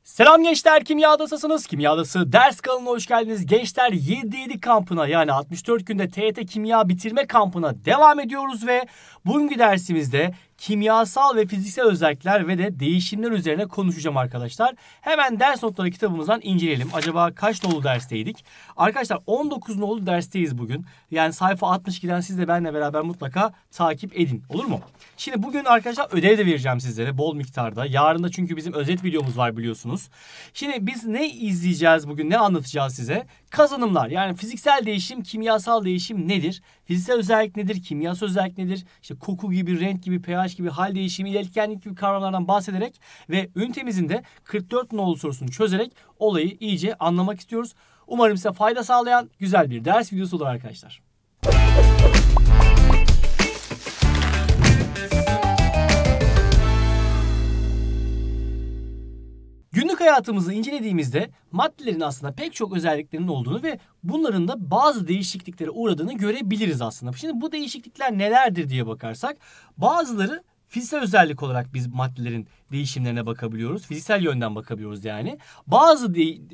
Selam gençler, Kimyadasısınız. Kimyadası ders kanalına hoş geldiniz. Gençler 7-7 kampına yani 64 günde TYT kimya bitirme kampına devam ediyoruz ve bugünkü dersimizde kimyasal ve fiziksel özellikler ve de değişimler üzerine konuşacağım arkadaşlar. Hemen ders notları kitabımızdan inceleyelim. Acaba kaç nolu dersteydik? Arkadaşlar 19 nolu dersteyiz bugün. Yani sayfa 62'den siz de benimle beraber mutlaka takip edin. Olur mu? Şimdi bugün arkadaşlar ödev de vereceğim sizlere bol miktarda. Yarın da çünkü bizim özet videomuz var biliyorsunuz. Şimdi biz ne izleyeceğiz bugün? Ne anlatacağız size? Kazanımlar. Yani fiziksel değişim, kimyasal değişim nedir? Fiziksel özellik nedir? Kimyasal özellik nedir? İşte koku gibi, renk gibi, pH gibi, hal değişimi, iletkenlik gibi kavramlardan bahsederek ve ünitemizin de 44 nolu sorusunu çözerek olayı iyice anlamak istiyoruz. Umarım size fayda sağlayan güzel bir ders videosu olur arkadaşlar. Günlük hayatımızı incelediğimizde maddelerin aslında pek çok özelliklerinin olduğunu ve bunların da bazı değişikliklere uğradığını görebiliriz aslında. Şimdi bu değişiklikler nelerdir diye bakarsak bazıları fiziksel özellik olarak biz maddelerin değişimlerine bakabiliyoruz. Fiziksel yönden bakabiliyoruz yani. Bazı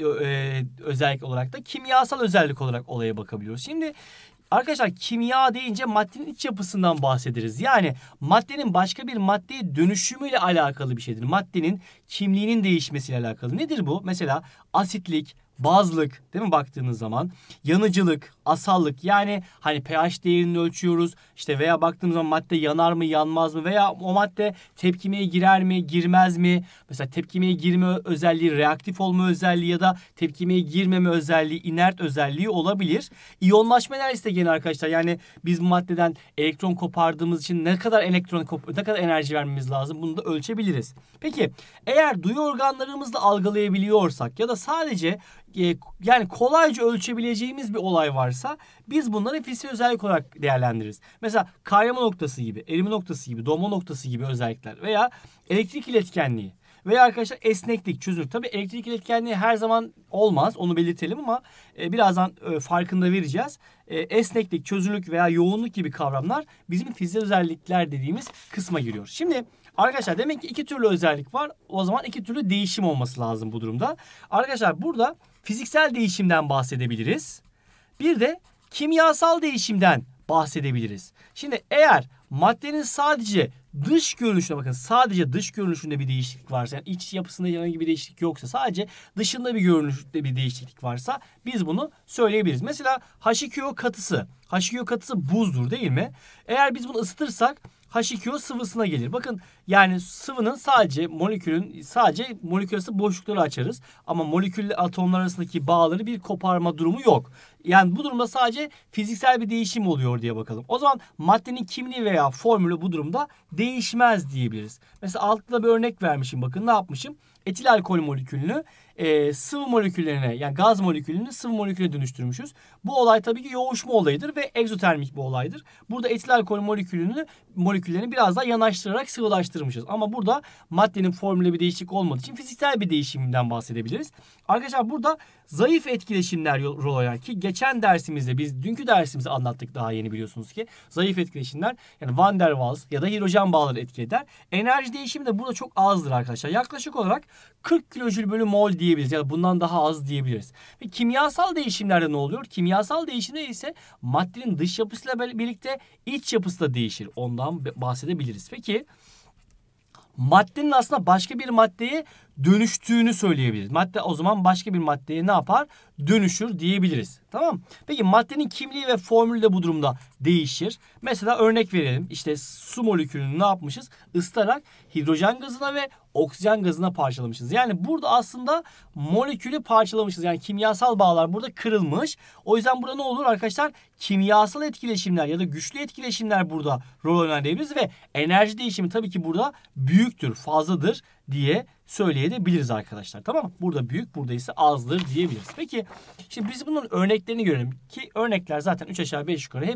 özellik olarak da kimyasal özellik olarak olaya bakabiliyoruz. Şimdi arkadaşlar kimya deyince maddenin iç yapısından bahsederiz. Yani maddenin başka bir maddeye dönüşümüyle alakalı bir şeydir. Maddenin kimliğinin değişmesiyle alakalı. Nedir bu? Mesela asitlik, bazlık değil mi baktığınız zaman? Yanıcılık, asallık yani hani pH değerini ölçüyoruz. İşte veya baktığımız zaman madde yanar mı yanmaz mı veya o madde tepkimeye girer mi girmez mi? Mesela tepkimeye girme özelliği, reaktif olma özelliği ya da tepkimeye girmeme özelliği, inert özelliği olabilir. İyonlaşma enerjisi de gene arkadaşlar yani biz bu maddeden elektron kopardığımız için ne kadar enerji vermemiz lazım bunu da ölçebiliriz. Peki eğer duyu organlarımızla algılayabiliyorsak ya da sadece yani kolayca ölçebileceğimiz bir olay varsa biz bunları fiziksel özellik olarak değerlendiririz. Mesela kaynama noktası gibi, erime noktası gibi, donma noktası gibi özellikler veya elektrik iletkenliği veya arkadaşlar esneklik, çözünürlük. Tabii elektrik iletkenliği her zaman olmaz onu belirtelim ama birazdan farkında vereceğiz. Esneklik, çözünürlük veya yoğunluk gibi kavramlar bizim fiziksel özellikler dediğimiz kısma giriyor. Şimdi arkadaşlar demek ki iki türlü özellik var. O zaman iki türlü değişim olması lazım bu durumda. Arkadaşlar burada fiziksel değişimden bahsedebiliriz. Bir de kimyasal değişimden bahsedebiliriz. Şimdi eğer maddenin sadece dış görünüşüne bakın sadece dış görünüşünde bir değişiklik varsa yani iç yapısında herhangi bir değişiklik yoksa sadece dışında bir görünüşte bir değişiklik varsa biz bunu söyleyebiliriz. Mesela H2O katısı. H2O katısı buzdur değil mi? Eğer biz bunu ısıtırsak H2O sıvısına gelir. Bakın yani sıvının sadece molekül arası boşlukları açarız. Ama molekülle atomlar arasındaki bağları bir koparma durumu yok. Yani bu durumda sadece fiziksel bir değişim oluyor diye bakalım. O zaman maddenin kimliği veya formülü bu durumda değişmez diyebiliriz. Mesela altta bir örnek vermişim. Bakın ne yapmışım? Etil alkol molekülünü sıvı moleküllerine yani gaz molekülünü sıvı moleküle dönüştürmüşüz. Bu olay tabii ki yoğuşma olayıdır ve egzotermik bir olaydır. Burada etil alkol moleküllerini biraz daha yanaştırarak sıvılaştırmışız. Ama burada maddenin formülü bir değişiklik olmadığı için fiziksel bir değişimden bahsedebiliriz. Arkadaşlar burada zayıf etkileşimler rol oynar ki geçen dersimizde biz dünkü dersimizde anlattık daha yeni biliyorsunuz ki zayıf etkileşimler yani Van der Waals ya da hidrojen bağları etki eder. Enerji değişimi de burada çok azdır arkadaşlar. Yaklaşık olarak 40 kilojül bölü mol diyebiliriz ya da bundan daha az diyebiliriz. Ve kimyasal değişimlerde ne oluyor? Kimyasal değişimde ise maddenin dış yapısıyla birlikte iç yapısı da değişir. Ondan bahsedebiliriz. Peki maddenin aslında başka bir maddeye dönüştüğünü söyleyebiliriz. Madde o zaman başka bir maddeye ne yapar? Dönüşür diyebiliriz. Tamam. Peki maddenin kimliği ve formülü de bu durumda değişir. Mesela örnek verelim. İşte su molekülünü ne yapmışız? Isıtarak hidrojen gazına ve oksijen gazına parçalamışız. Yani burada aslında molekülü parçalamışız. Yani kimyasal bağlar burada kırılmış. O yüzden burada ne olur arkadaşlar? Kimyasal etkileşimler ya da güçlü etkileşimler burada rol oynar diyebiliriz ve enerji değişimi tabii ki burada büyüktür, fazladır diye söyleyebiliriz arkadaşlar. Tamam mı? Burada büyük, burada ise azdır diyebiliriz. Peki şimdi biz bunun örneklerini görelim ki örnekler zaten 3 aşağı 5 yukarı hep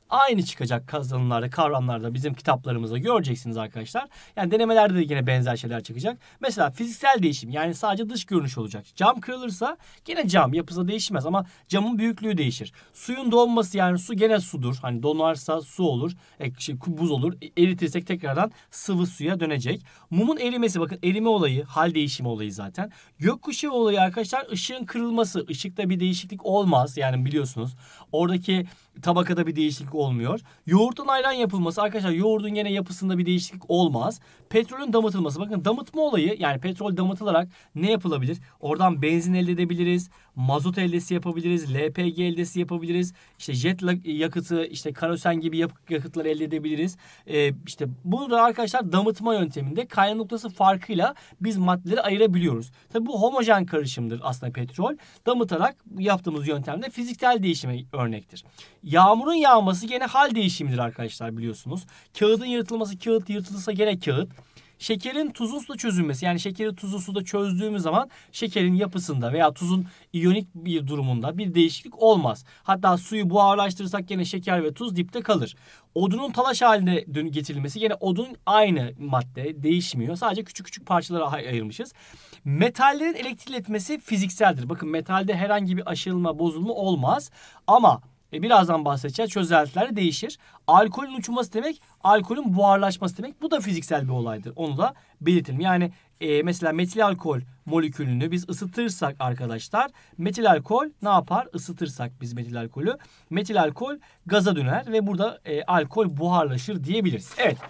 aynı çıkacak kazanımlarda, kavramlarda, bizim kitaplarımızda göreceksiniz arkadaşlar. Yani denemelerde de yine benzer şeyler çıkacak. Mesela fiziksel değişim, yani sadece dış görünüş olacak. Cam kırılırsa gene cam yapısı değişmez ama camın büyüklüğü değişir. Suyun donması, yani su gene sudur. Hani donarsa su olur, buz olur. Eritirsek tekrardan sıvı suya dönecek. Mumun erimesi, bakın erime olayı, hal değişimi olayı zaten. Gökkuşağı olayı arkadaşlar, ışığın kırılması. Işıkta bir değişiklik olmaz. Yani biliyorsunuz oradaki tabakada bir değişiklik olmuyor. Yoğurttan ayran yapılması arkadaşlar, yoğurdun gene yapısında bir değişiklik olmaz. Petrolün damıtılması, bakın damıtma olayı, yani petrol damıtılarak ne yapılabilir? Oradan benzin elde edebiliriz. Mazot eldesi yapabiliriz. LPG eldesi yapabiliriz. İşte jet yakıtı, işte karosen gibi yakıtları elde edebiliriz. İşte burada arkadaşlar damıtma yönteminde kaynağı noktası farkıyla biz maddeleri ayırabiliyoruz. Tabi bu homojen karışımdır aslında petrol. Damıtarak yaptığımız yöntemde fiziksel değişime örnektir. Yağmurun yağması gene hal değişimidir arkadaşlar, biliyorsunuz. Kağıdın yırtılması, kağıt yırtılırsa gene kağıt. Şekerin tuzlu suda çözülmesi, yani şekeri tuzlu suda çözdüğümüz zaman şekerin yapısında veya tuzun iyonik bir durumunda bir değişiklik olmaz. Hatta suyu buharlaştırırsak gene şeker ve tuz dipte kalır. Odunun talaş haline getirilmesi, gene odun aynı madde, değişmiyor. Sadece küçük küçük parçalara ayırmışız. Metallerin elektrik iletmesi fizikseldir. Bakın metalde herhangi bir aşılma, bozulma olmaz. Ama birazdan bahsedeceğiz. Çözeltiler değişir. Alkolün uçması demek, alkolün buharlaşması demek. Bu da fiziksel bir olaydır. Onu da belirtelim. Yani mesela metil alkol molekülünü biz ısıtırsak arkadaşlar, metil alkol ne yapar? Isıtırsak biz metil alkolü, metil alkol gaza döner ve burada alkol buharlaşır diyebiliriz. Evet.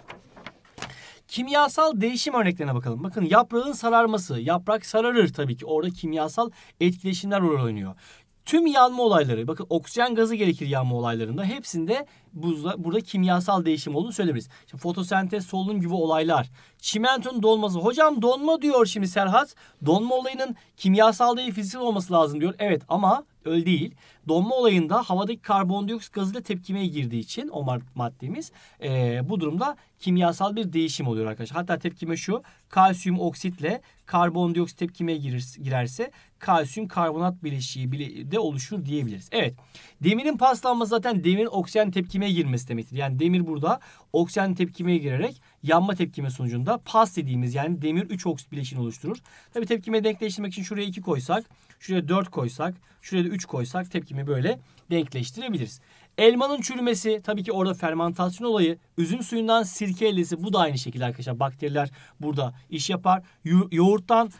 Kimyasal değişim örneklerine bakalım. Bakın yaprağın sararması. Yaprak sararır tabii ki. Orada kimyasal etkileşimler rol oynuyor. Tüm yanma olayları, bakın oksijen gazı gerekir yanma olaylarında. Hepsinde burada kimyasal değişim olduğunu söyleyebiliriz. İşte fotosentez, solunum gibi olaylar. Çimentonun donması. Hocam donma diyor şimdi Serhat. Donma olayının kimyasal değil fiziksel olması lazım diyor. Evet ama öyle değil. Donma olayında havadaki karbondioksit gazıyla tepkimeye girdiği için o maddemiz bu durumda kimyasal bir değişim oluyor arkadaşlar. Hatta tepkime şu: kalsiyum oksitle karbondioksit tepkimeye girerse kalsiyum karbonat bileşiği de oluşur diyebiliriz. Evet. Demirin paslanması zaten demirin oksijen tepkimeye girmesi demektir. Yani demir burada oksijen tepkimeye girerek yanma tepkime sonucunda pas dediğimiz, yani demir 3 oksit bileşiğini oluşturur. Tabii tepkimeyi denkleştirmek için şuraya 2 koysak, şuraya 4 koysak, şuraya da 3 koysak tepkimi böyle denkleştirebiliriz. Elmanın çürümesi, tabii ki orada fermentasyon olayı. Üzüm suyundan sirke eldesi, bu da aynı şekilde arkadaşlar. Bakteriler burada iş yapar. Yoğurttan,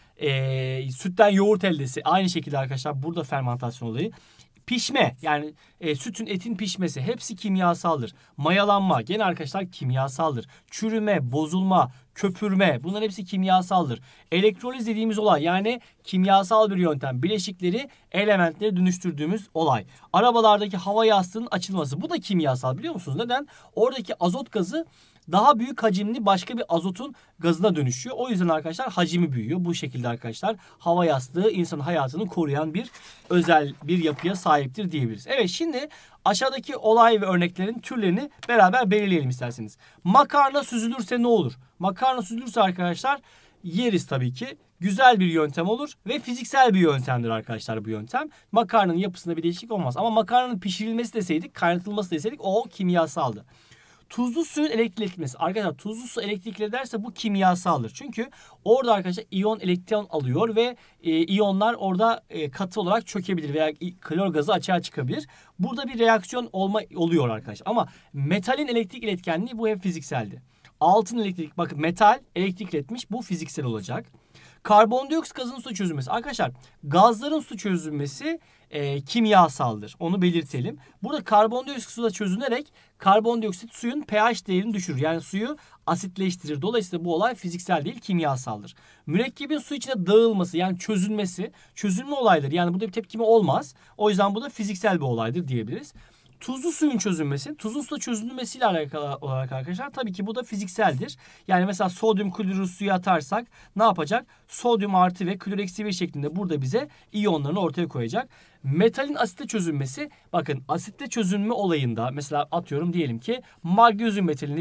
sütten yoğurt eldesi aynı şekilde arkadaşlar. Burada fermentasyon olayı. Pişme, yani sütün, etin pişmesi hepsi kimyasaldır. Mayalanma gene arkadaşlar kimyasaldır. Çürüme, bozulma, köpürme, bunların hepsi kimyasaldır. Elektroliz dediğimiz olay, yani kimyasal bir yöntem. Bileşikleri elementlere dönüştürdüğümüz olay. Arabalardaki hava yastığının açılması, bu da kimyasal, biliyor musunuz? Neden? Oradaki azot gazı daha büyük hacimli başka bir azotun gazına dönüşüyor. O yüzden arkadaşlar hacmi büyüyor. Bu şekilde arkadaşlar hava yastığı insan hayatını koruyan bir özel bir yapıya sahiptir diyebiliriz. Evet, şimdi aşağıdaki olay ve örneklerin türlerini beraber belirleyelim isterseniz. Makarna süzülürse ne olur? Makarna süzülürse arkadaşlar yeriz tabii ki. Güzel bir yöntem olur ve fiziksel bir yöntemdir arkadaşlar bu yöntem. Makarnanın yapısında bir değişiklik olmaz. Ama makarnanın pişirilmesi deseydik, kaynatılması deseydik o kimyasaldı. Tuzlu suyun elektrik iletmesi. Arkadaşlar tuzlu su elektrik ederse bu kimyasaldır. Çünkü orada arkadaşlar iyon elektron alıyor ve iyonlar orada katı olarak çökebilir veya klor gazı açığa çıkabilir. Burada bir reaksiyon oluyor arkadaşlar. Ama metalin elektrik iletkenliği bu hep fizikseldi. Altın elektrik, bakın metal elektrik iletmiş, bu fiziksel olacak. Karbondioksit gazının su çözülmesi. Arkadaşlar gazların su çözülmesi kimyasaldır. Onu belirtelim. Burada karbondioksit suda çözünerek karbondioksit suyun pH değerini düşürür. Yani suyu asitleştirir. Dolayısıyla bu olay fiziksel değil, kimyasaldır. Mürekkebin su içine dağılması, yani çözülmesi, çözülme olayları. Yani burada bir tepkime olmaz. O yüzden bu da fiziksel bir olaydır diyebiliriz. Tuzlu suyun çözülmesi, tuzlu suda çözülmesiyle alakalı olarak arkadaşlar tabii ki bu da fizikseldir. Yani mesela sodyum klorür suya atarsak ne yapacak? Sodyum artı ve klor eksi 1 şeklinde burada bize iyonlarını ortaya koyacak. Metalin asitle çözülmesi, bakın asitle çözünme olayında mesela atıyorum diyelim ki magnezyum metalini biz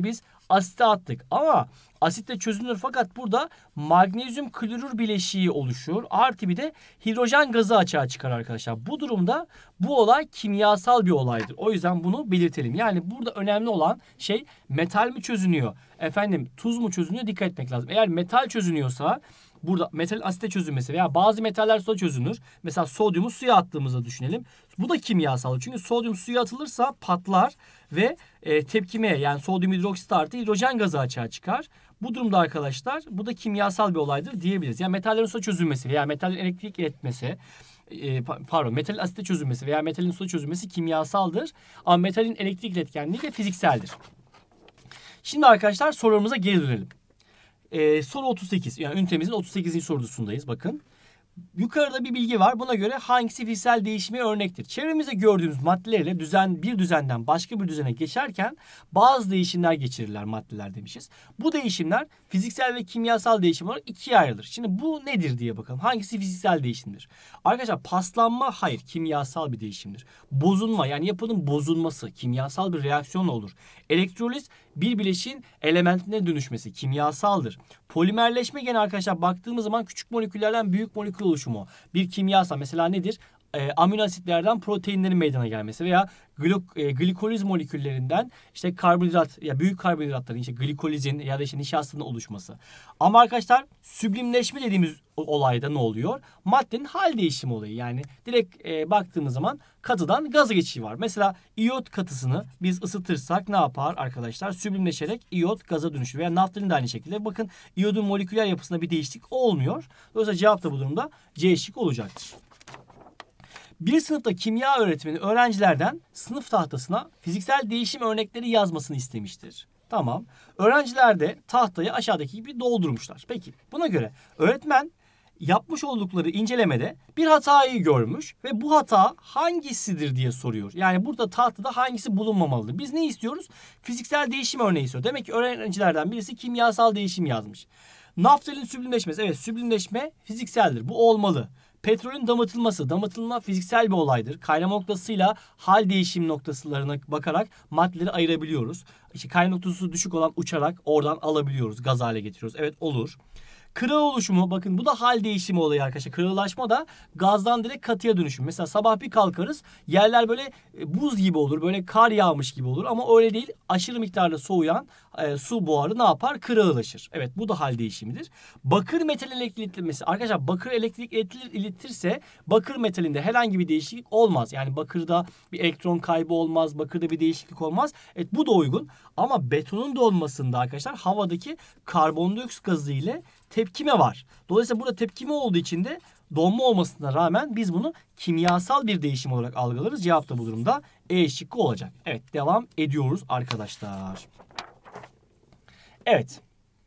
asite attık. Ama asitle çözünür fakat burada magnezyum klorür bileşiği oluşur. Artı bir de hidrojen gazı açığa çıkar arkadaşlar. Bu durumda bu olay kimyasal bir olaydır. O yüzden bunu belirtelim. Yani burada önemli olan şey metal mi çözünüyor? Efendim tuz mu çözünüyor? Dikkat etmek lazım. Eğer metal çözünüyorsa burada metalin asite çözünmesi veya bazı metaller suda çözünür. Mesela sodyumu suya attığımızda düşünelim. Bu da kimyasal. Çünkü sodyum suya atılırsa patlar ve tepkimeye yani sodyum hidroksit artı hidrojen gazı açığa çıkar. Bu durumda arkadaşlar bu da kimyasal bir olaydır diyebiliriz. Yani metallerin suda çözülmesi veya metalin elektrik iletmesi metalin asite çözülmesi veya metalin suda çözülmesi kimyasaldır. Ama metalin elektrik iletkenliği de fizikseldir. Şimdi arkadaşlar sorularımıza geri dönelim. Soru 38. Yani ünitemizin 38. sorusundayız. Bakın. Yukarıda bir bilgi var. Buna göre hangisi fiziksel değişime örnektir? Çevremizde gördüğümüz maddelerle bir düzenden başka bir düzene geçerken bazı değişimler geçirirler maddeler demişiz. Bu değişimler fiziksel ve kimyasal değişim olarak ikiye ayrılır. Şimdi bu nedir diye bakalım. Hangisi fiziksel değişimdir? Arkadaşlar paslanma hayır kimyasal bir değişimdir. Bozulma yani yapının bozulması kimyasal bir reaksiyonla olur. Elektroliz bir bileşiğin elementine dönüşmesi kimyasaldır. Polimerleşme gene arkadaşlar baktığımız zaman küçük moleküllerden büyük molekül oluşumu. Bir kimyasal mesela nedir? Amino asitlerden proteinlerin meydana gelmesi veya glikoliz moleküllerinden işte karbonhidrat ya büyük karbonhidratların işte glikolizin ya da işte nişastanın oluşması. Ama arkadaşlar süblimleşme dediğimiz olayda ne oluyor? Maddenin hal değişimi olayı. Yani direkt baktığımız zaman katıdan gaza geçişi var. Mesela iyot katısını biz ısıtırsak ne yapar arkadaşlar? Süblimleşerek iyot gaza dönüşür. Veya naftalin de aynı şekilde. Bakın iyodun moleküler yapısında bir değişiklik olmuyor. Dolayısıyla cevap da bu durumda C şıkkı olacaktır. Bir sınıfta kimya öğretmeni öğrencilerden sınıf tahtasına fiziksel değişim örnekleri yazmasını istemiştir. Tamam. Öğrenciler de tahtayı aşağıdaki gibi doldurmuşlar. Peki buna göre öğretmen yapmış oldukları incelemede bir hatayı görmüş ve bu hata hangisidir diye soruyor. Yani burada tahtada hangisi bulunmamalıdır? Biz ne istiyoruz? Fiziksel değişim örneği istiyor. Demek ki öğrencilerden birisi kimyasal değişim yazmış. Naftalin süblimleşmesi. Evet süblimleşme fizikseldir. Bu olmalı. Petrolün damıtılması. Damıtılma fiziksel bir olaydır. Kaynama noktasıyla hal değişim noktalarına bakarak maddeleri ayırabiliyoruz. İşte kaynama noktası düşük olan uçarak oradan alabiliyoruz. Gaz hale getiriyoruz. Evet olur. Kırığı oluşumu bakın bu da hal değişimi olayı arkadaşlar. Kırılaşma da gazdan direkt katıya dönüşüm. Mesela sabah bir kalkarız yerler böyle buz gibi olur. Böyle kar yağmış gibi olur ama öyle değil. Aşırı miktarda soğuyan su buharı ne yapar? Kırığılaşır. Evet bu da hal değişimidir. Bakır metal elektrik iletilmesi. Arkadaşlar bakır elektrik iletirse bakır metalinde herhangi bir değişiklik olmaz. Yani bakırda bir elektron kaybı olmaz. Bakırda bir değişiklik olmaz. Evet bu da uygun. Ama betonun da olmasında arkadaşlar havadaki karbondioksit gazı ile tepkime var. Dolayısıyla burada tepkime olduğu için de donma olmasına rağmen biz bunu kimyasal bir değişim olarak algılarız. Cevap da bu durumda E şıkkı olacak. Evet devam ediyoruz arkadaşlar. Evet.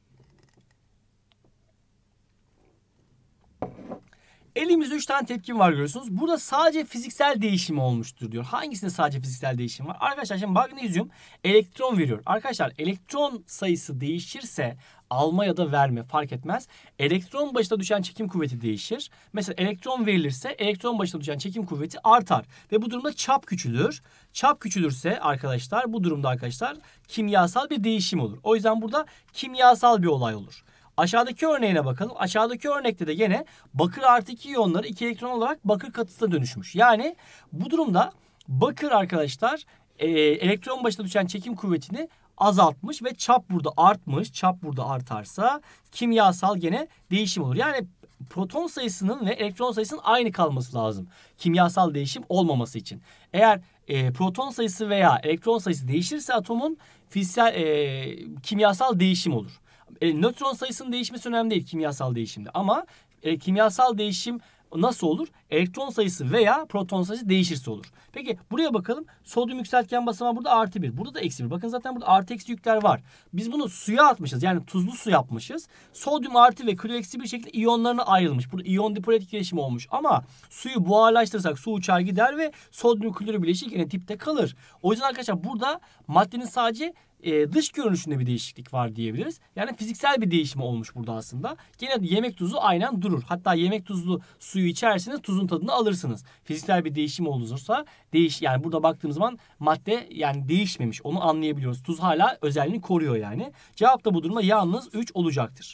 Elimizde 3 tane tepkim var görüyorsunuz. Burada sadece fiziksel değişim olmuştur diyor. Hangisinde sadece fiziksel değişim var? Arkadaşlar şimdi magnezyum elektron veriyor. Arkadaşlar elektron sayısı değişirse alma ya da verme fark etmez. Elektron başına düşen çekim kuvveti değişir. Mesela elektron verilirse elektron başına düşen çekim kuvveti artar. Ve bu durumda çap küçülür. Çap küçülürse arkadaşlar bu durumda arkadaşlar kimyasal bir değişim olur. O yüzden burada kimyasal bir olay olur. Aşağıdaki örneğine bakalım. Aşağıdaki örnekte de yine bakır artı 2 iyonları 2 elektron olarak bakır katısına dönüşmüş. Yani bu durumda bakır arkadaşlar elektron başına düşen çekim kuvvetini azaltmış ve çap burada artmış. Çap burada artarsa kimyasal gene değişim olur. Yani proton sayısının ve elektron sayısının aynı kalması lazım. Kimyasal değişim olmaması için. Eğer proton sayısı veya elektron sayısı değişirse atomun fiziksel kimyasal değişim olur. Nötron sayısının değişmesi önemli değil kimyasal değişimde. Ama kimyasal değişim nasıl olur? Elektron sayısı veya proton sayısı değişirse olur. Peki buraya bakalım. Sodyum yükseltgen basamağı burada artı 1. Burada da eksi 1. Bakın zaten burada artı eksi yükler var. Biz bunu suya atmışız. Yani tuzlu su yapmışız. Sodyum artı ve klor eksi bir şekilde iyonlarına ayrılmış. Burada iyon dipol etkileşimi olmuş. Ama suyu buharlaştırırsak su uçar gider ve sodyum klorür bileşik yine dipte kalır. O yüzden arkadaşlar burada maddenin sadece dış görünüşünde bir değişiklik var diyebiliriz. Yani fiziksel bir değişim olmuş burada aslında. Gene yemek tuzu aynen durur. Hatta yemek tuzlu suyu içerseniz tuzun tadını alırsınız. Fiziksel bir değişim olursa yani burada baktığımız zaman madde yani değişmemiş. Onu anlayabiliyoruz. Tuz hala özelliğini koruyor yani. Cevap da bu durumda yalnız 3 olacaktır.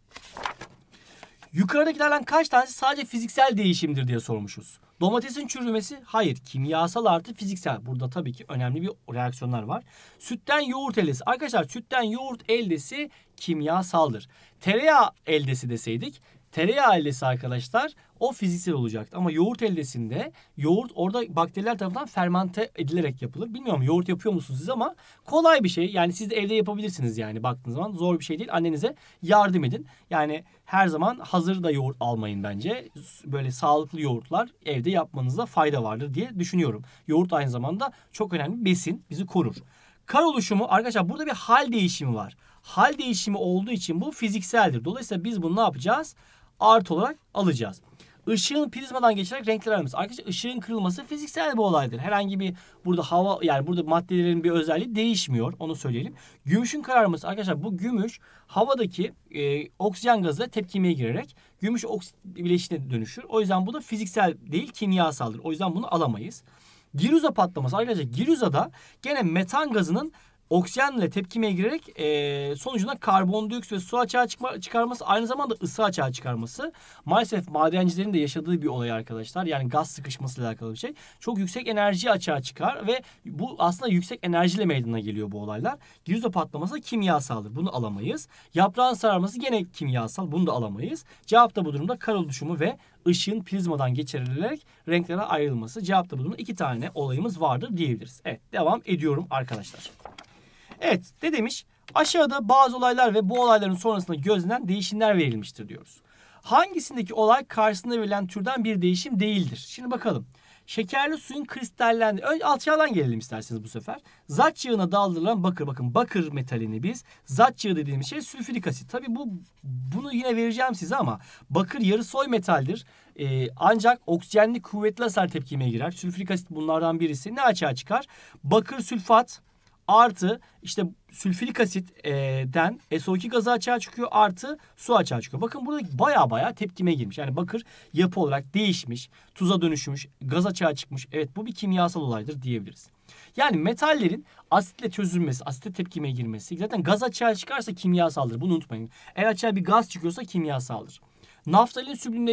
Yukarıdakilerden kaç tanesi sadece fiziksel değişimdir diye sormuşuz. Domatesin çürümesi hayır, kimyasal artı fiziksel. Burada tabii ki önemli bir reaksiyonlar var. Sütten yoğurt eldesi. Arkadaşlar sütten yoğurt eldesi kimyasaldır. Tereyağı eldesi deseydik, tereyağı eldesi arkadaşlar o fiziksel olacaktı. Ama yoğurt eldesinde yoğurt orada bakteriler tarafından fermente edilerek yapılır. Bilmiyorum yoğurt yapıyor musunuz siz ama kolay bir şey. Yani siz de evde yapabilirsiniz yani baktığınız zaman. Zor bir şey değil. Annenize yardım edin. Yani her zaman hazır da yoğurt almayın bence. Böyle sağlıklı yoğurtlar evde yapmanızda fayda vardır diye düşünüyorum. Yoğurt aynı zamanda çok önemli bir besin. Bizi korur. Kar oluşumu arkadaşlar burada bir hal değişimi var. Hal değişimi olduğu için bu fizikseldir. Dolayısıyla biz bunu ne yapacağız? Artı olarak alacağız. Işığın prizmadan geçerek renkler ayrılması. Arkadaşlar ışığın kırılması fiziksel bir olaydır. Herhangi bir burada hava yani burada maddelerin bir özelliği değişmiyor. Onu söyleyelim. Gümüşün kararması arkadaşlar bu gümüş havadaki oksijen gazıyla tepkimeye girerek gümüş bileşine dönüşür. O yüzden bu da fiziksel değil kimyasaldır. O yüzden bunu alamayız. Giruza patlaması arkadaşlar giruzada gene metan gazının oksijenle tepkimeye girerek sonucunda karbondioksit ve su açığa çıkarması aynı zamanda ısı açığa çıkarması. Maalesef madencilerin de yaşadığı bir olay arkadaşlar. Yani gaz sıkışmasıyla alakalı bir şey. Çok yüksek enerji açığa çıkar ve bu aslında yüksek enerjiyle meydana geliyor bu olaylar. Giruza patlaması kimyasaldır. Bunu alamayız. Yaprağın sararması gene kimyasal. Bunu da alamayız. Cevap da bu durumda kar oluşumu ve ışığın prizmadan geçirilerek renklere ayrılması. Cevap da bu durumda 2 tane olayımız vardır diyebiliriz. Evet devam ediyorum arkadaşlar. Evet ne demiş? Aşağıda bazı olaylar ve bu olayların sonrasında gözlenen değişimler verilmiştir diyoruz. Hangisindeki olay karşısında verilen türden bir değişim değildir? Şimdi bakalım. Şekerli suyun kristallendi. Önce aşağıdan gelelim isterseniz bu sefer. Zat yağına daldırılan bakır. Bakın bakır metalini biz zat yağı dediğimiz şey sülfürik asit. Tabii bunu yine vereceğim size ama bakır yarı soy metaldir. Ancak oksijenli kuvvetli hasar tepkimeye girer. Sülfürik asit bunlardan birisi. Ne açığa çıkar? Bakır sülfat artı işte sülfürik asitten SO2 gazı açığa çıkıyor artı su açığa çıkıyor. Bakın burada baya tepkime girmiş. Yani bakır yapı olarak değişmiş, tuza dönüşmüş, gaz açığa çıkmış. Evet bu bir kimyasal olaydır diyebiliriz. Yani metallerin asitle çözülmesi, asitle tepkimeye girmesi zaten gaz açığa çıkarsa kimyasaldır. Bunu unutmayın. Eğer açığa bir gaz çıkıyorsa kimyasaldır. Naftalin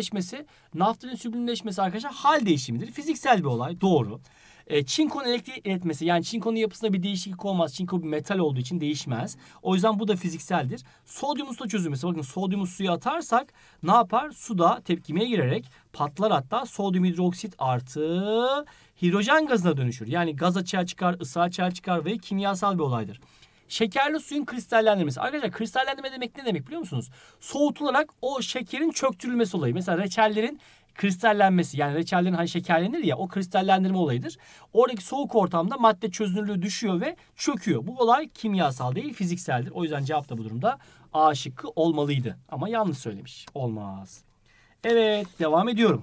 süblimleşmesi arkadaşlar hal değişimidir. Fiziksel bir olay. Doğru. Çinkonun elektrik iletmesi yani çinkonun yapısında bir değişiklik olmaz. Çinko bir metal olduğu için değişmez. O yüzden bu da fizikseldir. Sodyumun suda çözülmesi. Bakın sodyumu suya atarsak ne yapar? Suda tepkimeye girerek patlar hatta sodyum hidroksit artı hidrojen gazına dönüşür. Yani gaz açığa çıkar, ısı açığa çıkar ve kimyasal bir olaydır. Şekerli suyun kristallendirmesi. Arkadaşlar kristallendirme demek ne demek biliyor musunuz? Soğutularak o şekerin çöktürülmesi olayı. Mesela reçellerin kristallenmesi yani reçellerin hani şekerlenir ya o kristallendirme olayıdır. Oradaki soğuk ortamda madde çözünürlüğü düşüyor ve çöküyor. Bu olay kimyasal değil fizikseldir. O yüzden cevap da bu durumda A şıkkı olmalıydı. Ama yanlış söylemiş. Olmaz. Evet devam ediyorum.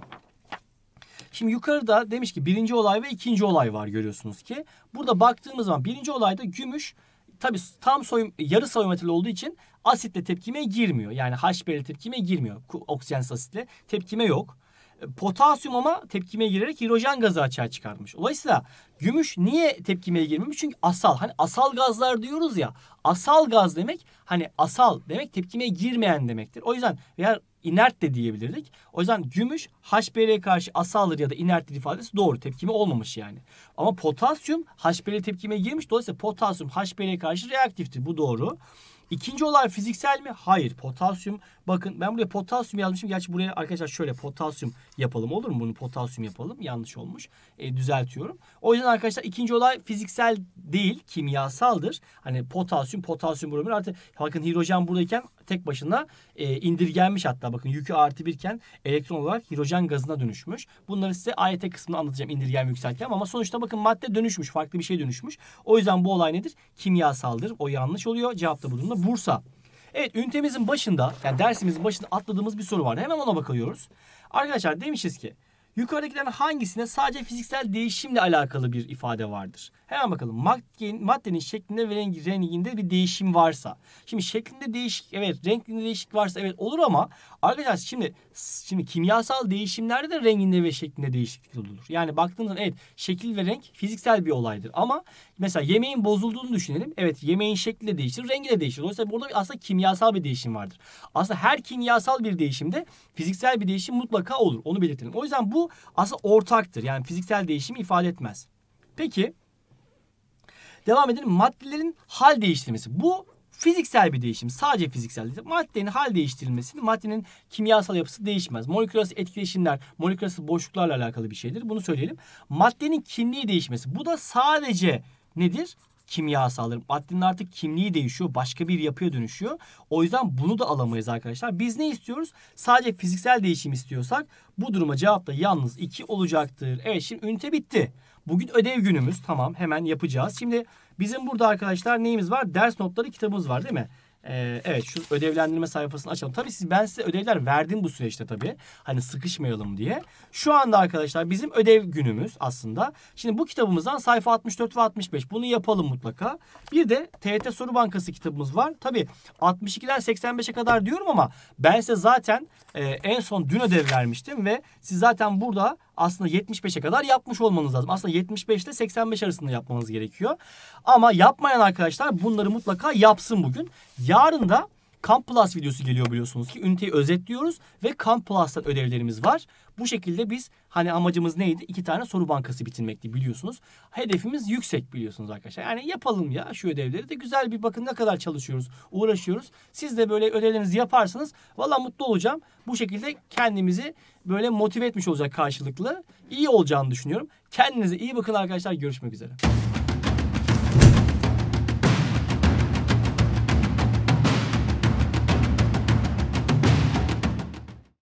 Şimdi yukarıda demiş ki birinci olay ve ikinci olay var görüyorsunuz ki. Burada baktığımız zaman birinci olayda gümüş tabii tam yarı soy metal olduğu için asitle tepkimeye girmiyor. Yani H1 ile tepkimeye girmiyor. Oksijensiz asitle tepkime yok. Potasyum ama tepkimeye girerek hidrojen gazı açığa çıkartmış. Dolayısıyla gümüş niye tepkimeye girmemiş? Çünkü asal. Hani asal gazlar diyoruz ya. Asal gaz demek hani asal demek tepkimeye girmeyen demektir. O yüzden veya inert de diyebilirdik. O yüzden gümüş H1'e karşı asaldır ya da inerttir ifadesi doğru. Tepkime olmamış yani. Ama potasyum H1'e tepkimeye girmiş. Dolayısıyla potasyum H1'e karşı reaktiftir. Bu doğru. İkinci olay fiziksel mi? Hayır. Potasyum. Bakın ben buraya potasyum yazmışım. Gerçi buraya arkadaşlar şöyle potasyum yapalım. Olur mu? Bunu potasyum yapalım. Yanlış olmuş. Düzeltiyorum. O yüzden arkadaşlar ikinci olay fiziksel değil. Kimyasaldır. Hani potasyum bromür artı bakın hidrojen buradayken tek başına indirgenmiş hatta. Bakın yükü artı birken elektron olarak hidrojen gazına dönüşmüş. Bunları size AYT kısmında anlatacağım indirgen yükseltken ama sonuçta bakın madde dönüşmüş. Farklı bir şey dönüşmüş. O yüzden bu olay nedir? Kimyasaldır. O yanlış oluyor. Cevap da bu durumda Bursa. Evet ünitemizin başında yani dersimizin başında atladığımız bir soru vardı. Hemen ona bakıyoruz. Arkadaşlar demişiz ki yukarıdakilerin hangisinde sadece fiziksel değişimle alakalı bir ifade vardır? Hemen bakalım. Maddenin şeklinde ve renginde bir değişim varsa. Şimdi şeklinde değişik, evet, renkinde değişik varsa evet olur ama arkadaşlar şimdi kimyasal değişimlerde de renginde ve şeklinde değişiklik olur. Yani baktığınızda evet, şekil ve renk fiziksel bir olaydır ama mesela yemeğin bozulduğunu düşünelim. Evet, yemeğin şekli de değişir, rengi de değişir. Dolayısıyla burada aslında kimyasal bir değişim vardır. Aslında her kimyasal bir değişimde fiziksel bir değişim mutlaka olur. Onu belirtelim. O yüzden bu aslında ortaktır. Yani fiziksel değişimi ifade etmez. Peki devam edelim. Maddelerin hal değiştirmesi. Bu fiziksel bir değişim. Sadece fiziksel değil. Maddenin hal değiştirilmesi, maddenin kimyasal yapısı değişmez. Molekül arası etkileşimler, molekül arası boşluklarla alakalı bir şeydir. Bunu söyleyelim. Maddenin kimliği değişmesi. Bu da sadece nedir? Kimyasaldır. Maddenin artık kimliği değişiyor. Başka bir yapıya dönüşüyor. O yüzden bunu da alamayız arkadaşlar. Biz ne istiyoruz? Sadece fiziksel değişim istiyorsak bu duruma cevap da yalnız 2 olacaktır. Evet, şimdi ünite bitti. Bugün ödev günümüz. Tamam, hemen yapacağız. Şimdi bizim burada arkadaşlar neyimiz var? Ders notları kitabımız var değil mi? Evet, şu ödevlendirme sayfasını açalım. Tabii ben size ödevler verdim bu süreçte tabii. Hani sıkışmayalım diye. Şu anda arkadaşlar bizim ödev günümüz aslında. Şimdi bu kitabımızdan sayfa 64 ve 65. Bunu yapalım mutlaka. Bir de TYT Soru Bankası kitabımız var. Tabii 62'den 85'e kadar diyorum ama ben size zaten en son dün ödev vermiştim ve siz zaten burada aslında 75'e kadar yapmış olmanız lazım. Aslında 75 ile 85 arasında yapmanız gerekiyor. Ama yapmayan arkadaşlar bunları mutlaka yapsın bugün. Yarın da Camp Plus videosu geliyor biliyorsunuz ki. Üniteyi özetliyoruz ve Camp Plus'tan ödevlerimiz var. Bu şekilde biz hani amacımız neydi? 2 tane soru bankası bitirmekti biliyorsunuz. Hedefimiz yüksek biliyorsunuz arkadaşlar. Yani yapalım ya şu ödevleri de, güzel bir bakın ne kadar çalışıyoruz, uğraşıyoruz. Siz de böyle ödevlerinizi yaparsanız valla mutlu olacağım. Bu şekilde kendimizi böyle motive etmiş olacak karşılıklı. İyi olacağını düşünüyorum. Kendinize iyi bakın arkadaşlar. Görüşmek üzere.